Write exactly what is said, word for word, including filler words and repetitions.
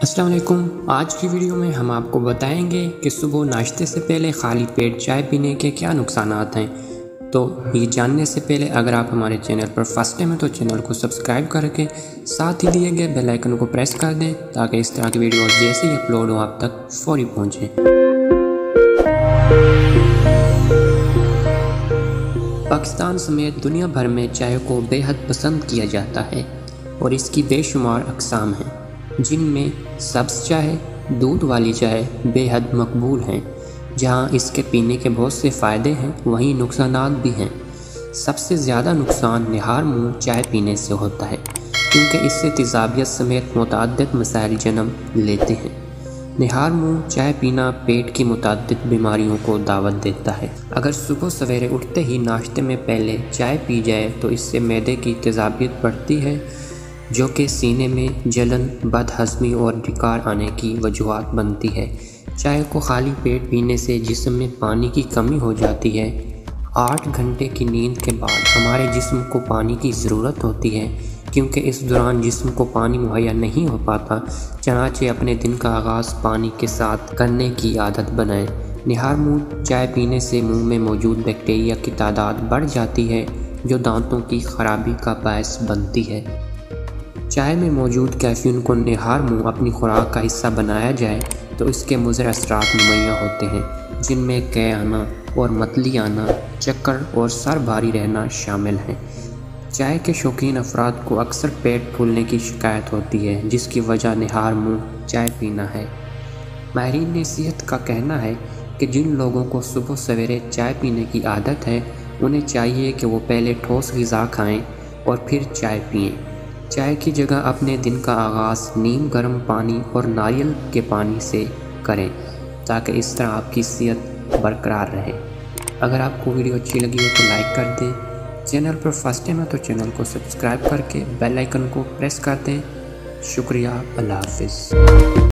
अस्सलाम वालेकुम। आज की वीडियो में हम आपको बताएंगे कि सुबह नाश्ते से पहले खाली पेट चाय पीने के क्या नुकसान हैं। तो ये जानने से पहले अगर आप हमारे चैनल पर फर्स्ट टाइम हैं तो चैनल को सब्सक्राइब करके साथ ही दिए गए बेल आइकन को प्रेस कर दें ताकि इस तरह की वीडियो जैसे ही अपलोड हो आप तक फौरी पहुँचें। पाकिस्तान समेत दुनिया भर में चाय को बेहद पसंद किया जाता है और इसकी बेशुमार अक़साम हैं, जिनमें सब्ज़ चाय, दूध वाली चाय बेहद मकबूल हैं। जहां इसके पीने के बहुत से फ़ायदे हैं, वहीं नुकसानात भी हैं। सबसे ज़्यादा नुकसान निहार मुँह चाय पीने से होता है, क्योंकि इससे तेज़ाबियत समेत मुतअद्दिद मसाइल जन्म लेते हैं। निहार मुँह चाय पीना पेट की मुतअद्दिद बीमारियों को दावत देता है। अगर सुबह सवेरे उठते ही नाश्ते में पहले चाय पी जाए तो इससे मैदे की तेज़ाबियत बढ़ती है, जो कि सीने में जलन, बदहज़मी और ढिकार आने की वजूहात बनती है। चाय को खाली पेट पीने से जिस्म में पानी की कमी हो जाती है। आठ घंटे की नींद के बाद हमारे जिस्म को पानी की ज़रूरत होती है, क्योंकि इस दौरान जिस्म को पानी मुहैया नहीं हो पाता। चनाचे अपने दिन का आगाज़ पानी के साथ करने की आदत बनाएं। निहार मुँह चाय पीने से मुंह में मौजूद बैक्टीरिया की तादाद बढ़ जाती है, जो दांतों की खराबी का बायस बनती है। चाय में मौजूद कैफ़ीन को निहार मुँह अपनी खुराक का हिस्सा बनाया जाए तो इसके मुज़र असरात नुमैया होते हैं, जिनमें कै आना और मतली आना, चक्कर और सर भारी रहना शामिल हैं। चाय के शौकीन अफराद को अक्सर पेट फूलने की शिकायत होती है, जिसकी वजह निहार मुँह चाय पीना है। माहिरीन सेहत का कहना है कि जिन लोगों को सुबह सवेरे चाय पीने की आदत है, उन्हें चाहिए कि वो पहले ठोस ग़िज़ा खाएँ और फिर चाय पिएँ। चाय की जगह अपने दिन का आगाज़ नीम गर्म पानी और नारियल के पानी से करें, ताकि इस तरह आपकी सेहत बरकरार रहे। अगर आपको वीडियो अच्छी लगी हो तो लाइक कर दें। चैनल पर फर्स्ट टाइम है तो चैनल को सब्सक्राइब करके बेल आइकन को प्रेस कर दें। शुक्रिया। अल्लाह हाफ़िज़।